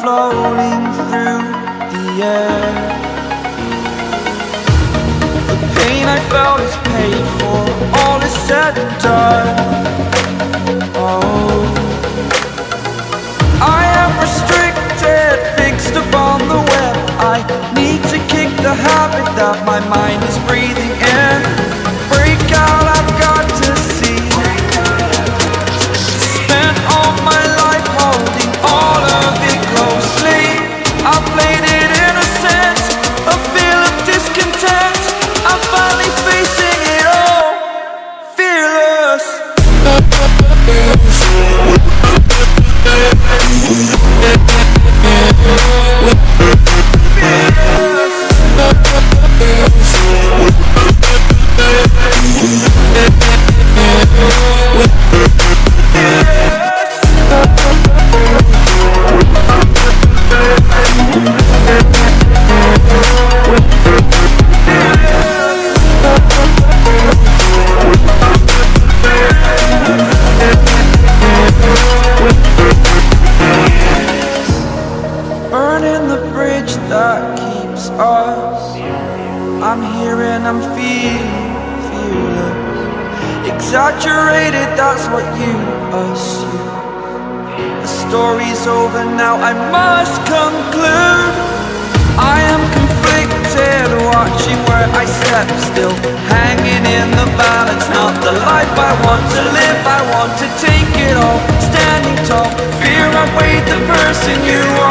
floating through the air. The pain I felt is paid for, all is said and done. Oh, I am restricted, fixed upon the web. I need to kick the habit that my mind is breathing in. Break out, I've got to see. Spent all my life holding all of it closely. I played it innocent, a feel of discontent. I'm finally facing it all, fearless. Burning the bridge that keeps us. I'm here and I'm feeling fearless. Exaggerated, that's what you assume. The story's over now, I must conclude. I am conflicted, watching where I step still, hanging in the balance. Not the life I want to live, I want to take it all. Standing tall, fear I weighed the person you are.